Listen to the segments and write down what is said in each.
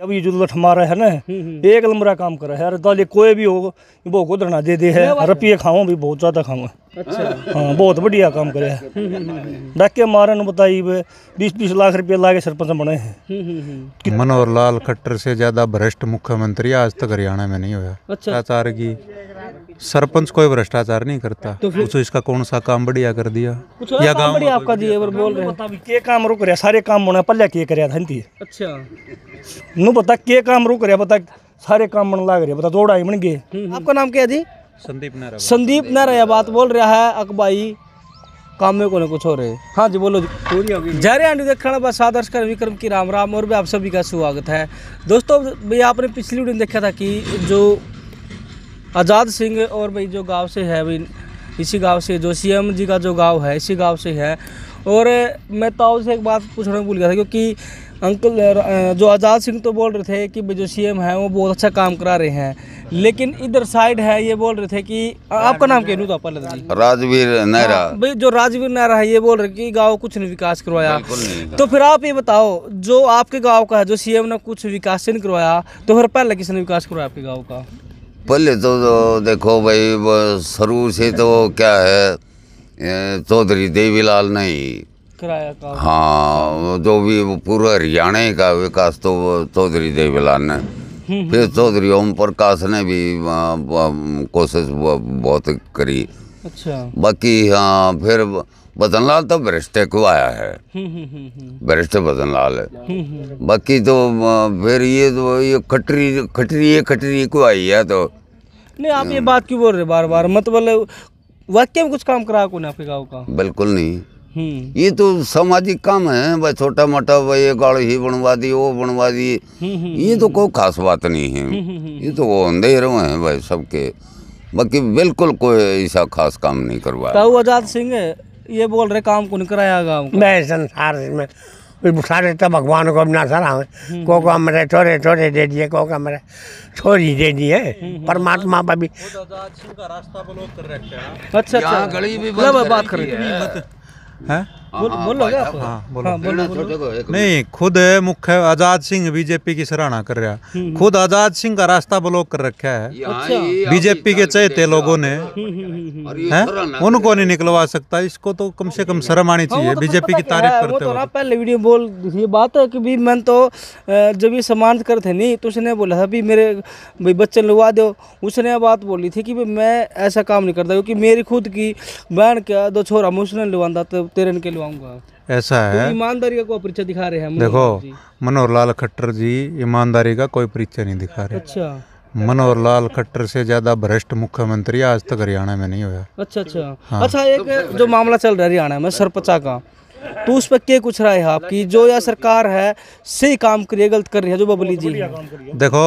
अब ये जो लठ मारा है ना, एक नंबर काम कर रहा है यार। दाले कोई भी हो वो को धरना दे है, रुपये खाऊं भी बहुत ज्यादा खाऊं। अच्छा हाँ बहुत बढ़िया काम करे है। डाके मारन बताई 20-20 लाख रुपये लाके सरपंच बने हैं। मनोहर लाल खट्टर से ज्यादा भ्रष्ट मुख्यमंत्री आज तक हरियाणा में नहीं हुआ। भ्रष्टाचार की सरपंच कोई भ्रष्टाचार नहीं करता, तो पूछो इसका कौन सा काम बढ़िया कर दिया या काम बढ़िया आपका दिए बोल रहे हैं के काम रुक रहा, सारे काम होना पल्ले के करया था। अच्छा नु बता के काम रुक रहा, बता सारे काम बन लाग रहे, बता दौड़ा ही बन गए। आपका नाम क्या जी? संदीप नारा। संदीप नारा बात बोल रहा है अकबाई काम में को कुछ हो रहे। हाँ जी बोलो जी। जय आंटी देखना बस आदर्श कर विक्रम की राम राम और भी आप सभी का स्वागत है। दोस्तों भाई आपने पिछली वीडियो में देखा था कि जो आज़ाद सिंह और भाई जो गांव से है भाई, इसी गांव से जो सीएम जी का जो गांव है इसी गांव से है। और मैं ताऊ से एक बात पूछना भूल गया था, क्योंकि अंकल जो आज़ाद सिंह तो बोल रहे थे कि जो सीएम है वो बहुत अच्छा काम करा रहे हैं, लेकिन इधर साइड है ये बोल रहे थे कि आपका नाम क्या था पहले जी? राजवीर नारा। भाई जो राजवीर नारा है ये बोल रहे कि गांव कुछ नहीं विकास करवाया। तो फिर आप ये बताओ, जो आपके गांव का है जो सीएम ने कुछ विकास नहीं करवाया, तो फिर पहले किसने विकास करवाया आपके गाँव का? पहले तो देखो भाई शुरू से तो क्या है, चौधरी देवीलाल नहीं कराया काम। हाँ जो भी पूरा हरियाणा का विकास तो चौधरी देवीलाल ने, फिर चौधरी ओम प्रकाश ने भी कोशिश बहुत करी। अच्छा बाकी हाँ फिर बदनलाल तो भ्रष्ट को आया है, भ्रष्ट बदनलाल है। बाकी तो फिर ये खटरी को आई है। तो नहीं आप ये बात क्यों बोल रहे बार बार, मतलब वाकई में कुछ काम करा कौन आपके गाँव का? बिल्कुल नहीं, ये तो सामाजिक काम है भाई, छोटा मोटा भाई ये गाड़ी ही बनवा दी वो बनवा दी, ये तो कोई खास बात नहीं है। ये तो वो अंधेरे हैं भाई सबके, बाकी बिल्कुल कोई ऐसा खास काम नहीं करवाया। ताऊ आज़ाद सिंह ये बोल रहे काम को नहीं कराया गाँव का। मैं संसार में सारे तो भगवान को अपना सरा को मेरे छोरे छोरे दे दिए, को मेरे छोरी दे दिए, परमात्मा पर भी रास्ता ब्लॉक कर रखा है। अच्छा अच्छा गली भी बात कर रहे हैं? बोलो क्या आप? हाँ बोलो। नहीं खुद मुख्य आज़ाद सिंह बीजेपी की सराहना कर रहा, खुद आज़ाद सिंह का रास्ता ब्लॉक कर रखा है बीजेपी के चहेते लोगों ने, हैं? उनको नहीं निकलवा सकता, इसको तो कम से कम शर्म आनी चाहिए बीजेपी की तारीफ करते हो। पहले वीडियो बोल ये बात है कि भी मैं तो जब ये सम्मान करते नहीं तो उसने बोला था भी मेरे भाई बच्चे लुवा दो, उसने बात बोली थी कि मैं ऐसा काम नहीं करता, क्योंकि मेरी खुद की बहन का 2 छोरा मुझने लुवांदा तो तेरे के लुवाऊंगा। ऐसा है, ईमानदारी का कोई परिचय दिखा रहे हैं। देखो मनोहर लाल खट्टर जी ईमानदारी का कोई परिचय नहीं दिखा रहे। अच्छा मनोहर लाल खट्टर से ज्यादा भ्रष्ट मुख्यमंत्री आज तक हरियाणा में नहीं हुआ। अच्छा अच्छा हाँ। अच्छा एक जो मामला चल रहा है हरियाणा में सरपंचा का, तो उस पर क्या कुछ राय है आपकी? जो या सरकार है सही काम कर रही है गलत कर रही है जो बबली जी? देखो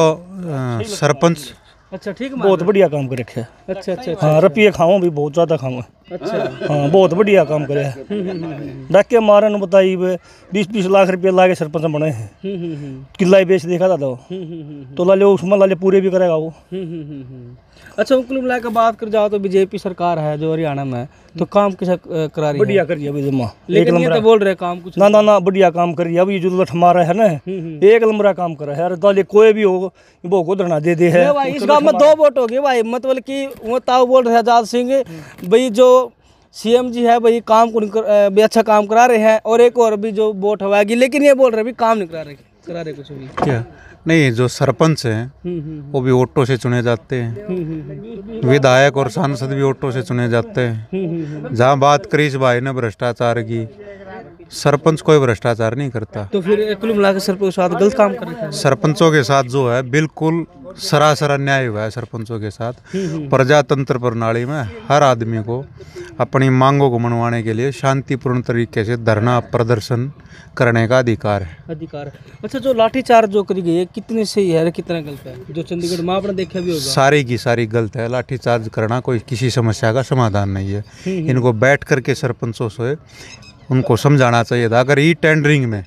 सरपंच अच्छा ठीक है बहुत बढ़िया काम कर रखे है। अच्छा अच्छा हाँ रुपये खाऊं भी बहुत ज्यादा खाऊं। अच्छा हाँ बहुत बढ़िया काम करे है। डाके मारन बताई 20-20 लाख रुपये लाके सरपंच बने हैं। किला ही बेच देखा था तो लाले उसमें लाले पूरे भी करेगा वो। अच्छा कुल मिला के बात कर जाओ तो बीजेपी सरकार है जो हरियाणा में, तो काम किसा करा रही है? बढ़िया करिए अभी जमा, लेकिन ये तो बोल रहे काम कुछ ना बढ़िया काम करिए। अभी जो लठ मारा है ना, एक नंबर काम कर रहा है यार। दाले कोई भी हो वो को धरना दे है। भाई इस गाँव में 2 वोट हो गए भाई, मतलब कि वो ताऊ बोल रहे आज़ाद सिंह भाई जो सीएम जी है भाई काम को भी अच्छा काम करा रहे हैं, और एक और भी जो वोट हवाएगी, लेकिन ये बोल रहे भी काम नहीं करा रहे कुछ भी। क्या नहीं, जो सरपंच हैं वो भी वोटों से चुने जाते हैं, विधायक और सांसद भी वोटों से चुने जाते हैं। जहाँ बात करी इस भाई ने भ्रष्टाचार की, सरपंच कोई भ्रष्टाचार नहीं करता। तो फिर कुल मिलाकर सरपंच के साथ गलत काम कर रहे हैं। सरपंचों के साथ जो है बिल्कुल सरासर अन्याय हुआ है सरपंचों के साथ। प्रजातंत्र प्रणाली में हर आदमी को अपनी मांगों को मनवाने के लिए शांतिपूर्ण तरीके से धरना प्रदर्शन करने का अधिकार है। अच्छा जो लाठीचार्ज जो करी गई है कितनी सही है कितना गलत है? जो चंडीगढ़ में आपने देखा भी होगा, सारी की सारी गलत है। लाठीचार्ज करना कोई किसी समस्या का समाधान नहीं है। इनको बैठ करके सरपंचों से उनको समझाना चाहिए था। अगर ई टेंडरिंग में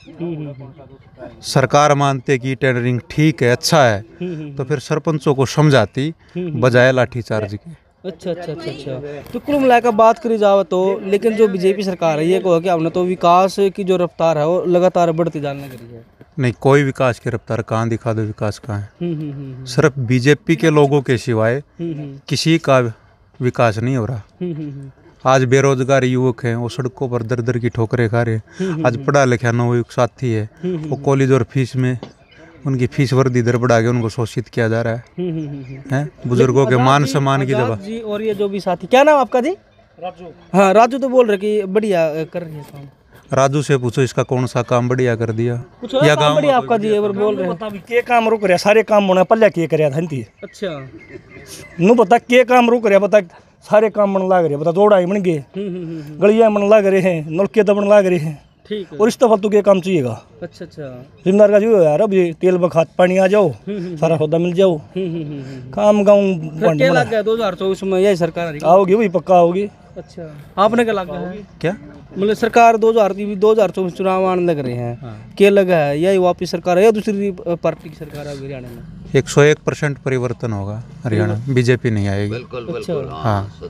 सरकार मानते कि टेंडरिंग ठीक है अच्छा है, तो फिर सरपंचों को समझाती बजाय लाठीचार्ज के। अच्छा अच्छा अच्छा अच्छा तो कुल मिलाकर बात करी जाओ तो, लेकिन जो बीजेपी सरकार है ये कहो कि हमने तो विकास की जो रफ्तार है वो लगातार बढ़ती जाने लगी है। नहीं, कोई विकास की रफ्तार कहाँ दिखा दो, विकास कहाँ है। सिर्फ बीजेपी के लोगों के सिवाय किसी का विकास नहीं हो रहा। आज बेरोजगार युवक हैं, वो सड़कों पर दर दर की ठोकरें खा रहे हैं। आज पढ़ा लिखा नवयुवक साथी है, वो कॉलेज और फीस में उनकी फीस वर्दी दर बढ़ा के उनको शोषित किया जा रहा है। बुजुर्गों के मान सम्मान की जगह जी। और ये जो भी साथी, क्या नाम आपका जी? राजू। हाँ, राजू तो बोल रहे कि बढ़िया कर रही है काम। राजू से पूछो इसका कौन सा काम बढ़िया कर दिया, या काम बढ़िया आपका जी एक बार बोल रहे हैं। पता भी के काम रुक रहा, सारे काम होना पल्ले के करया था। अच्छा, नु पता के काम रुक रहा, पता सारे काम बन लाग रहे, पता रोड़ा बन गए, गलियां बन लाग रहे हैं, नलके तो बन लाग रहे हैं। ठीक है। और इस तो फालतू के काम चाहिएगा। अच्छा अच्छा। जिम्मेदार का जो है यार, अब ये तेल बखात पानी आ जाओ, सारा सौदा मिल जाओ, काम गाँव क्या लग गया 2024 में यही सरकार आ रही? आओगी वही पक्का आओगी। अच्छा, आपने क्या लगा है? क्या मतलब सरकार 2024 चुनाव आने लग रहे हैं, क्या लगा है? यही वापिस सरकार है या दूसरी पार्टी की सरकार है हरियाणा में? 101% परिवर्तन होगा हरियाणा, बीजेपी नहीं आएगी। बिल्कुल हाँ,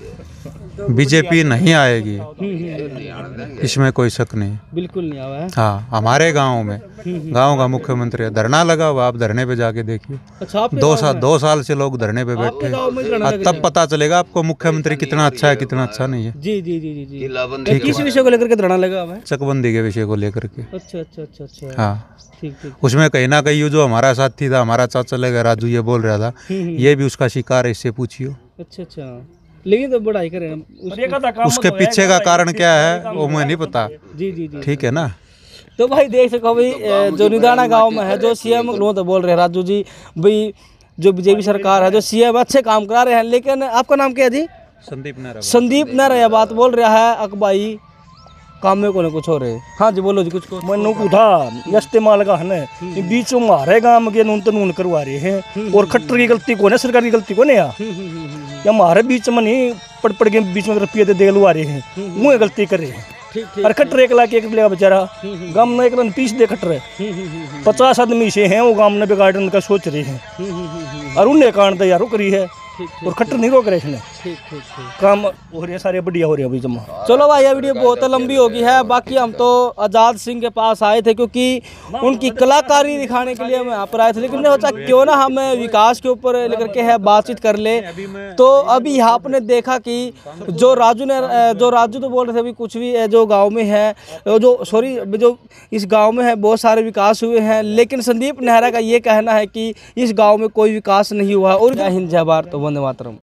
बीजेपी नहीं आएगी, इसमें कोई शक नहीं। बिल्कुल नहीं आवा है। हाँ, हमारे गांव में गांव का मुख्यमंत्री है, धरना लगा हुआ, आप धरने पे जाके देखिए। अच्छा, आप 2 साल से लोग धरने पे बैठे हैं, तब पता चलेगा आपको मुख्यमंत्री कितना अच्छा है कितना अच्छा नहीं है। जी जी जी जी जी। किस विषय को लेकर के धरना लगा हुआ है? चकबंदी के विषय को लेकर के। अच्छा अच्छा अच्छा अच्छा। हाँ, ठीक ठीक। उसमें कहीं ना कहीं जो हमारा साथी था, हमारा चाचा लगा राजू, ये बोल रहा था, ये भी उसका शिकार है, इससे पूछियो। अच्छा अच्छा, लेकिन तो बढ़ाई करे ना, उसके पीछे का कारण क्या है वो मुझे नहीं पता। जी जी जी। ठीक है ना। तो भाई देख सको भाई, जो निदाना गांव में है, जो सीएम लोग तो बोल रहे हैं राजू जी भाई, जो बीजेपी सरकार है, जो सीएम अच्छे काम करा रहे हैं, लेकिन आपका नाम क्या है जी? संदीप नारा बात बोल रहा है अकबाई, काम में को कुछ हो रहे। हाँ जी, बोलो जी कुछ को। मनु पूछा इस्तेमाल का है ना, बीच में हमारे गांव के नून तो नून करवा रहे हैं, और खट्टर की गलती को है, सरकार की गलती को नहीं या हमारे बीच में नहीं पड़ के बीच में रुपये दे लुआ रहे हैं, वो गलती कर रहे हैं। और खट्टर 1 लाख 1 लेगा बेचारा, गांव में 1 लाख 30 दे खट्टर 50 आदमी से हैं, वो गांव में बिगाड़ने का सोच रहे हैं, और उन्हें कारण तैयार करी है, और खट्टर नहीं रोक रहे इसने। ठीक ठीक ठीक। काम हो रहे सारे बढ़िया हो रहे अभी जमा। चलो भाई, ये वीडियो बहुत लंबी होगी है। बाकी हम तो आज़ाद सिंह के पास आए थे क्योंकि उनकी कलाकारी दिखाने के लिए हम यहाँ पर आए थे, लेकिन सोचा क्यों ना हम विकास के ऊपर लेकर के है बातचीत कर ले। तो अभी यहाँ आपने देखा कि जो राजू तो बोल रहे थे अभी कुछ भी जो गाँव में है, जो इस गाँव में है बहुत सारे विकास हुए हैं, लेकिन संदीप नेहरा का ये कहना है कि इस गाँव में कोई विकास नहीं हुआ। और जय हिंद जय भारत, वंदे मातरम।